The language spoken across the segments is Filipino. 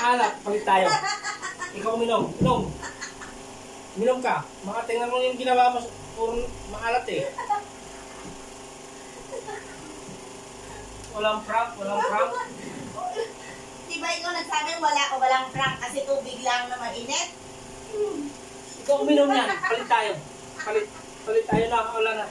maalat. Palit tayo. Ikaw uminom. Inom. Uminom ka. Mga tingnan mo yung ginawa mo. Puro maalat eh. Walang prank. Walang prank. Diba ikaw nagsabi walang prank kasi tubig lang na mainit? Ikaw uminom yan. Palit tayo. Palit tayo na. Wala na.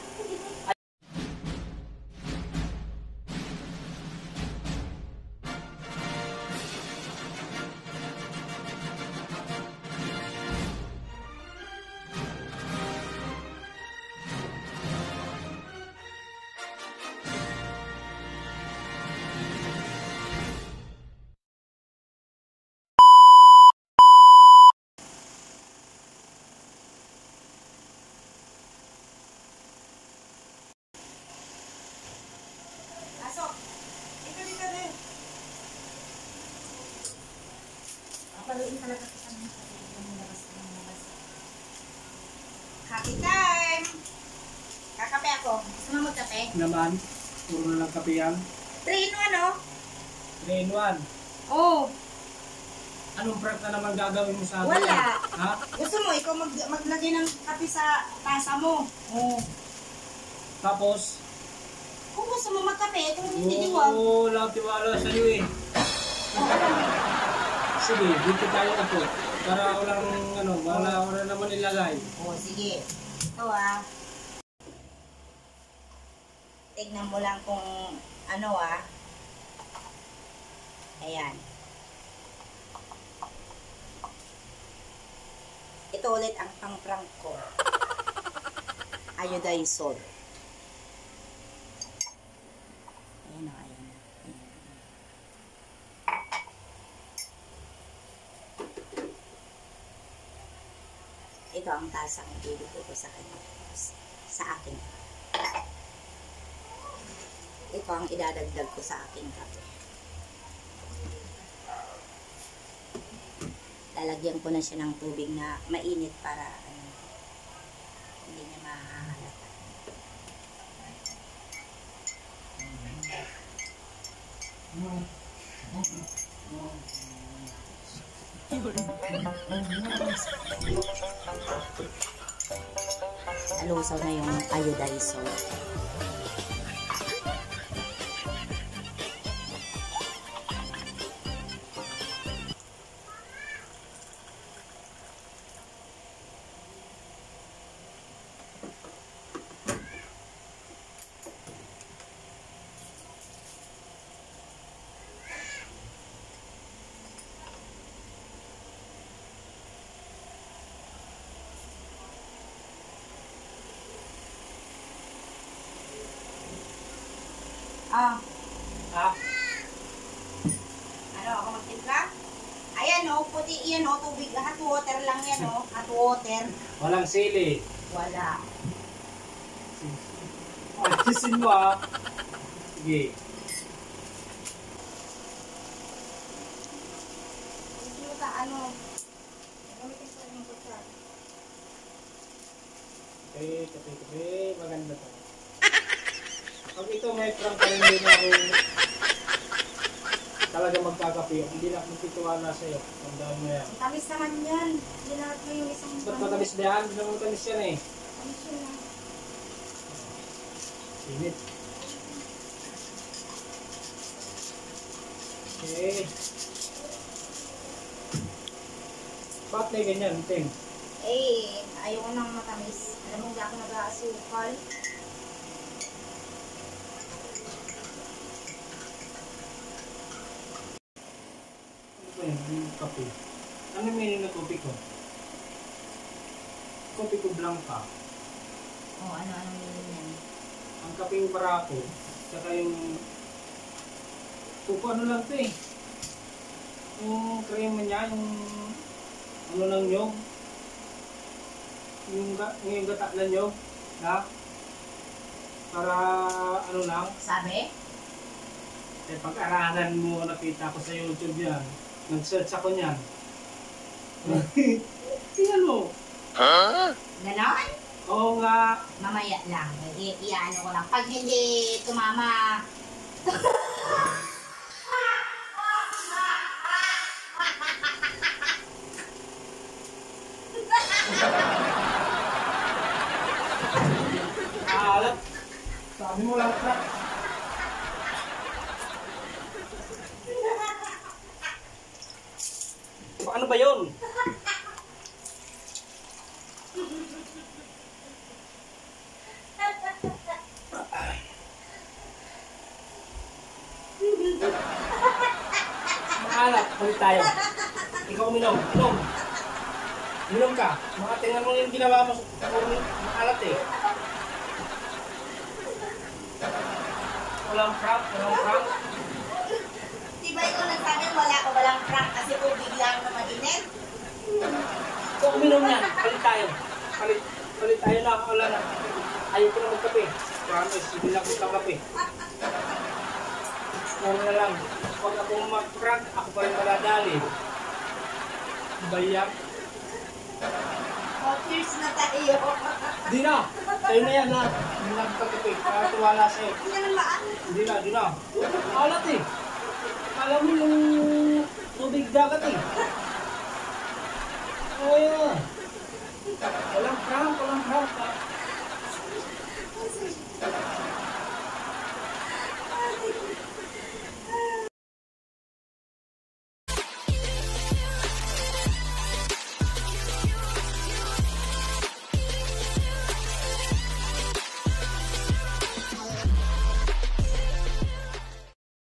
Paluin talaga kita ng labas. Happy time! Kakape ako. Gusto mo magkape? Naman. Puro na lang kape yan. 3 in 1, oh? 3 in 1. Oo. Anong prank na naman gagawin mo sa akin? Wala. Ha? Gusto mo, ikaw maglagay ng kape sa tasa mo. Oo. Tapos? Kung gusto mo magkape, kung hindi diwag. Oo, wala akong tiwala sa'yo eh. Sige, dito tayo ako. Para wala naman ilagay. Oo, sige. Ito ah. Tignan mo lang kung ano ah. Ayan. Ito ulit ang pang-prank ko. Iodizol. Ayan o, ayan. Ito ang tasang ibibigay ko sa kanya. Sa akin. Ito ang idadagdag ko sa aking kape. Lalagyan ko na siya ng tubig na mainit para hindi niya mahalata. Nalusaw na yung iodizol. Ah. Ha? Ano, ako magtimpla? Ayan o, puti yan o, tubig, hot water lang yan o, hot water. Walang sili. Wala. Kisin mo ah. Sige. Hindi mo ka ano, gamitin ko yung kutsara. Kape. Maganda to. Pag ito may prank ka rin din ako talaga magkakape. Hindi na akong tituwala sa'yo. Tandaan mo yan. Tamis naman yan. Nilahat mo yung isang Ba't matamis na yan? Hindi naman matamis yan eh. tamis yun lang. Init. Okay. Bakit may ganyan, Ting? Eh, ayoko nang matamis. Alam mo, hindi ako nag-aasukal. Yung kape. Ano yung meaning na kopi ko? Kopi ko blanca. Oh, ano meaning yan? Ang kapeng barako, saka yung tupo ano lang ito eh. Yung cream niya, yung ano lang nyog. Yung gata na nyog. Ha? Para ano lang. Sabi? Eh pag-aralan mo, nakita ko sa YouTube yan. Nag-search ako niyan. Tingnan mo. Huh? Ganon? Oo nga. Mamaya lang. Iano ko lang. Pag hindi tumama. Sabi mo lang, prank. Ano ba yun? Maalat, balik tayo. Ikaw uminom, inom. Inom ka. Makatingnan mo yung ginawa mo. Maalat eh. Walang prank, walang prank. Di ba ikaw nagsabi walang prank kasi tubig lang na mainit? Ikaw uminom yan. Balik tayo. Balik tayo na. Wala na. Ayaw ko na magkape. Promise, hindi lang kita kape. Ano na lang. Huwag akong mag-prank, ako pa rin maladali. Bayak. Oh, cheers na tayo. Di na. Tayo na yan ha. Hindi na kita kape. Para tuwala sa'yo. Hindi naman maan. Hindi na. Alat eh. Alam mo yung tubig dagat eh. Oh, yeah. Walang prank.